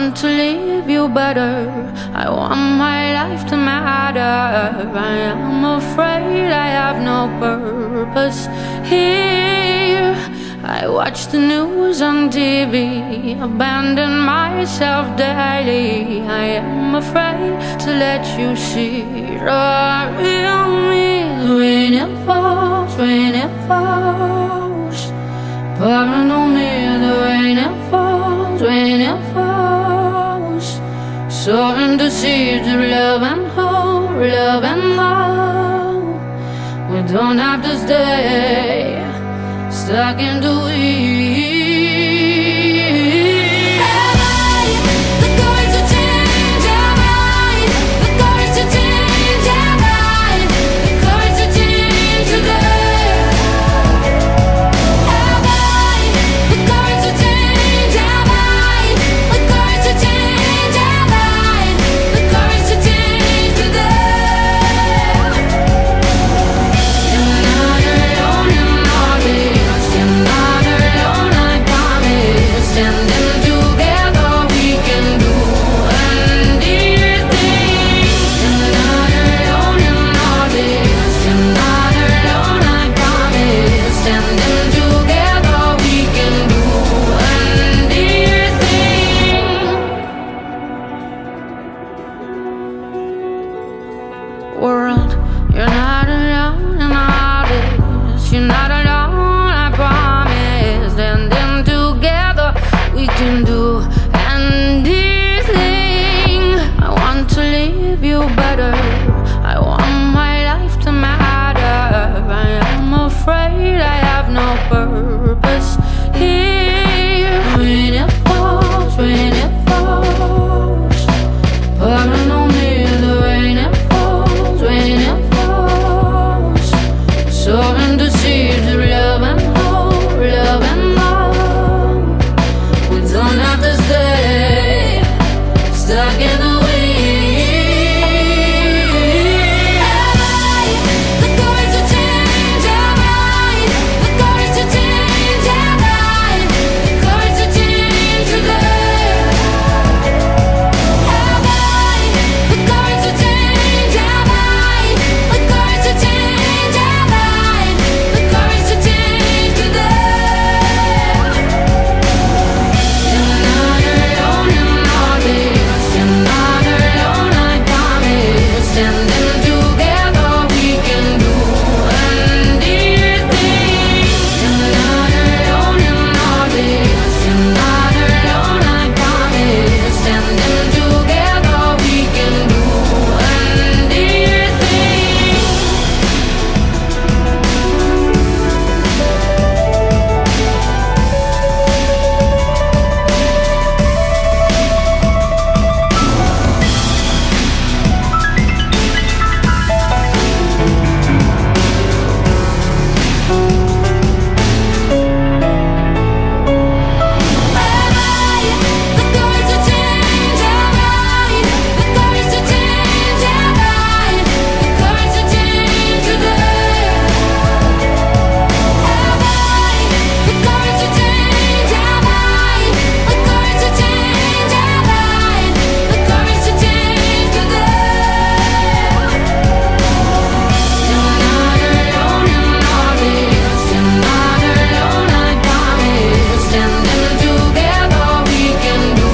want to leave you better. I want my life to matter. I am afraid I have no purpose here. I watch the news on TV, abandon myself daily. I am afraid to let you see the real me. When it falls, when it falls, pouring on me, the rain it falls, when it falls, sowing the seeds of love and hope, love and hope. We don't have to stay stuck in the weeds. World, you're not alone in all this. You're not alone, I promise. And then together we can do anything. I want to leave you better. I want my life to matter. I am afraid I have no purpose here. When it falls, when it falls, pouring on me, the rain it falls, when it falls, sowing the seeds of love and hope, love and hope. We don't have to stay stuck in the weeds. Have I the courage to change? Have I the courage to change? Have I the courage to change today? Have I the courage to change? Have I the courage to change? Have I the courage to change today? You're not alone in all this. You're not alone, I promise. Standing together we can do anything. You're not alone in all this. You're not alone, I promise. Standing together we can do anything. Have I the courage to change? Have I the courage to change? Have I the courage to change today? Have I the courage to change? Have I the courage to change? Have I the courage to change today? You're not alone in all this. You're not alone, I promise. Standing together we can do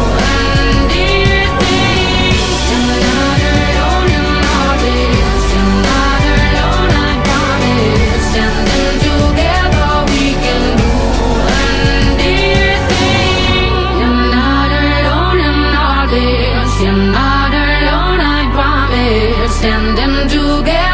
anything. You're not alone in all this. You're not alone, I promise. Standing together we can do anything. You're not alone in all this. You're not alone, I promise. Standing together